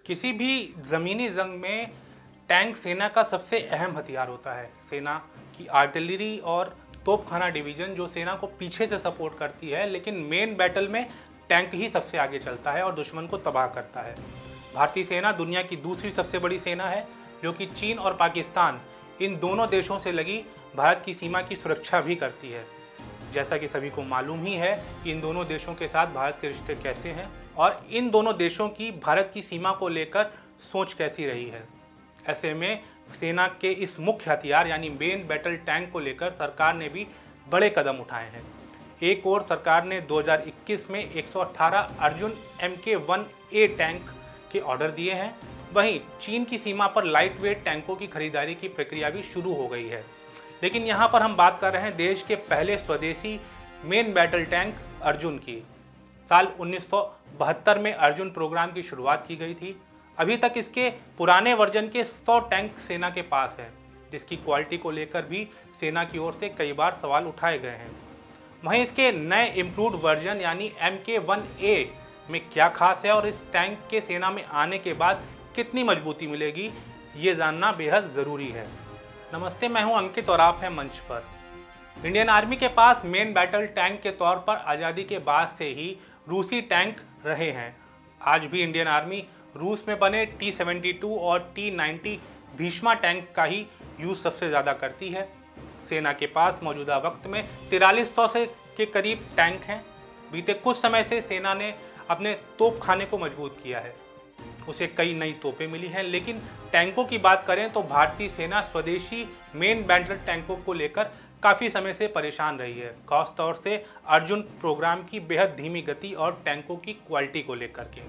किसी भी ज़मीनी जंग में टैंक सेना का सबसे अहम हथियार होता है। सेना की आर्टिलरी और तोपखाना डिवीज़न जो सेना को पीछे से सपोर्ट करती है, लेकिन मेन बैटल में टैंक ही सबसे आगे चलता है और दुश्मन को तबाह करता है। भारतीय सेना दुनिया की दूसरी सबसे बड़ी सेना है, जो कि चीन और पाकिस्तान इन दोनों देशों से लगी भारत की सीमा की सुरक्षा भी करती है। जैसा कि सभी को मालूम ही है कि इन दोनों देशों के साथ भारत के रिश्ते कैसे हैं और इन दोनों देशों की भारत की सीमा को लेकर सोच कैसी रही है। ऐसे में सेना के इस मुख्य हथियार यानी मेन बैटल टैंक को लेकर सरकार ने भी बड़े कदम उठाए हैं। एक और सरकार ने 2021 में 118 अर्जुन MK-1A टैंक के ऑर्डर दिए हैं। वहीं चीन की सीमा पर लाइट वेट टैंकों की खरीदारी की प्रक्रिया भी शुरू हो गई है। लेकिन यहाँ पर हम बात कर रहे हैं देश के पहले स्वदेशी मेन बैटल टैंक अर्जुन की। साल 1972 में अर्जुन प्रोग्राम की शुरुआत की गई थी। अभी तक इसके पुराने वर्जन के 100 टैंक सेना के पास है, जिसकी क्वालिटी को लेकर भी सेना की ओर से कई बार सवाल उठाए गए हैं। वहीं इसके नए इम्प्रूव्ड वर्जन यानी MK-1A में क्या खास है और इस टैंक के सेना में आने के बाद कितनी मजबूती मिलेगी, ये जानना बेहद ज़रूरी है। नमस्ते, मैं हूं अंकित और आप हैं मंच पर। इंडियन आर्मी के पास मेन बैटल टैंक के तौर पर आज़ादी के बाद से ही रूसी टैंक रहे हैं। आज भी इंडियन आर्मी रूस में बने T-72 और T-90 भीष्मा टैंक का ही यूज़ सबसे ज़्यादा करती है। सेना के पास मौजूदा वक्त में 4300 से के करीब टैंक हैं। बीते कुछ समय से सेना ने अपने तोपखाने को मजबूत किया है, उसे कई नई तोपें मिली हैं। लेकिन टैंकों की बात करें तो भारतीय सेना स्वदेशी मेन बैटल टैंकों को लेकर काफ़ी समय से परेशान रही है, खास तौर से अर्जुन प्रोग्राम की बेहद धीमी गति और टैंकों की क्वालिटी को लेकर के।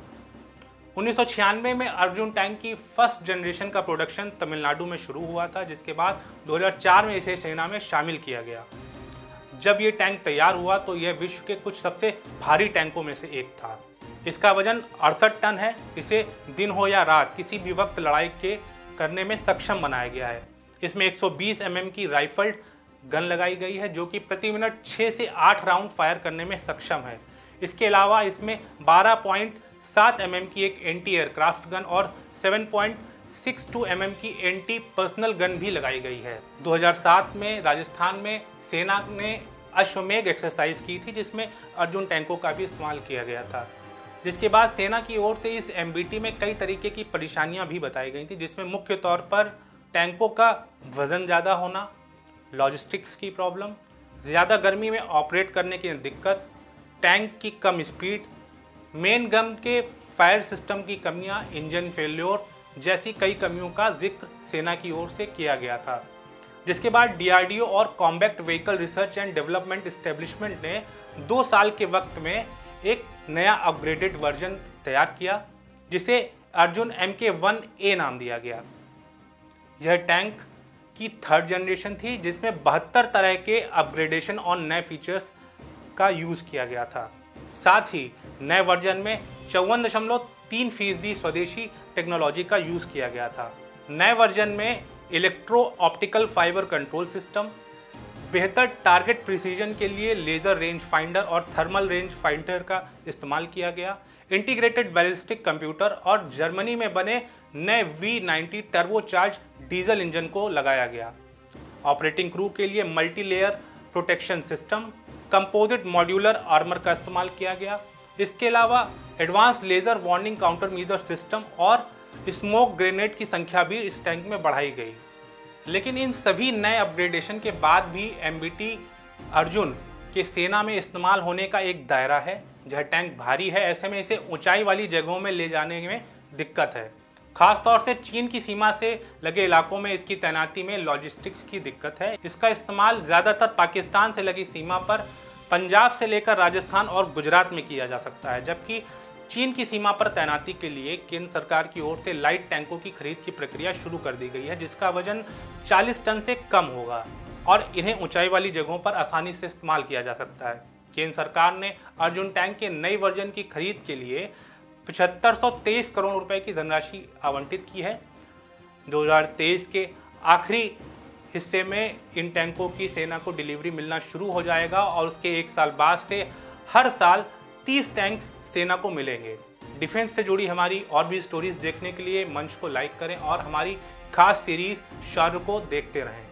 1996 में अर्जुन टैंक की फर्स्ट जनरेशन का प्रोडक्शन तमिलनाडु में शुरू हुआ था, जिसके बाद 2004 में इसे सेना में शामिल किया गया। जब ये टैंक तैयार हुआ तो यह विश्व के कुछ सबसे भारी टैंकों में से एक था। इसका वजन 68 टन है। इसे दिन हो या रात किसी भी वक्त लड़ाई करने में सक्षम बनाया गया है। इसमें 120 mm की राइफल्ड गन लगाई गई है, जो कि प्रति मिनट 6 से 8 राउंड फायर करने में सक्षम है। इसके अलावा इसमें 12.7 mm की एक एंटी एयरक्राफ्ट गन और 7.62 mm की एंटी पर्सनल गन भी लगाई गई है। 2007 में राजस्थान में सेना ने अश्वमेघ एक्सरसाइज की थी, जिसमें अर्जुन टैंकों का भी इस्तेमाल किया गया था। जिसके बाद सेना की ओर से इस MBT में कई तरीके की परेशानियां भी बताई गई थी, जिसमें मुख्य तौर पर टैंकों का वज़न ज़्यादा होना, लॉजिस्टिक्स की प्रॉब्लम, ज़्यादा गर्मी में ऑपरेट करने की दिक्कत, टैंक की कम स्पीड, मेन गन के फायर सिस्टम की कमियां, इंजन फेल्योर जैसी कई कमियों का जिक्र सेना की ओर से किया गया था। जिसके बाद DRDO और combat vehicle research and development establishment ने 2 साल के वक्त में एक नया अपग्रेडेड वर्जन तैयार किया, जिसे अर्जुन MK-1A नाम दिया गया। यह टैंक की 3rd जनरेशन थी, जिसमें 72 तरह के अपग्रेडेशन और नए फीचर्स का यूज़ किया गया था। साथ ही नए वर्जन में 54.3% स्वदेशी टेक्नोलॉजी का यूज़ किया गया था। नए वर्जन में electro optical fibre control system, बेहतर टारगेट प्रिसीजन के लिए लेज़र रेंज फाइंडर और थर्मल रेंज फाइंडर का इस्तेमाल किया गया, इंटीग्रेटेड बैलिस्टिक कंप्यूटर और जर्मनी में बने नए V90 टर्बोचार्ज डीजल इंजन को लगाया गया। ऑपरेटिंग क्रू के लिए multi layer protection system, composite modular armour का इस्तेमाल किया गया। इसके अलावा advance laser warning counter measure system और स्मोक ग्रेनेड की संख्या भी इस टैंक में बढ़ाई गई। लेकिन इन सभी नए अपग्रेडेशन के बाद भी MBT अर्जुन के सेना में इस्तेमाल होने का एक दायरा है। यह टैंक भारी है, ऐसे में इसे ऊंचाई वाली जगहों में ले जाने में दिक्कत है। खास तौर से चीन की सीमा से लगे इलाकों में इसकी तैनाती में लॉजिस्टिक्स की दिक्कत है। इसका इस्तेमाल ज़्यादातर पाकिस्तान से लगी सीमा पर पंजाब से लेकर राजस्थान और गुजरात में किया जा सकता है, जबकि चीन की सीमा पर तैनाती के लिए केंद्र सरकार की ओर से लाइट टैंकों की खरीद की प्रक्रिया शुरू कर दी गई है, जिसका वजन 40 टन से कम होगा और इन्हें ऊंचाई वाली जगहों पर आसानी से इस्तेमाल किया जा सकता है। केंद्र सरकार ने अर्जुन टैंक के नई वर्जन की खरीद के लिए 7523 करोड़ रुपए की धनराशि आवंटित की है। 2023 के आखिरी हिस्से में इन टैंकों की सेना को डिलीवरी मिलना शुरू हो जाएगा और उसके 1 साल बाद से हर साल 30 टैंक्स सेना को मिलेंगे। डिफेंस से जुड़ी हमारी और भी स्टोरीज देखने के लिए मंच को लाइक करें और हमारी खास सीरीज शाहरुख को देखते रहें।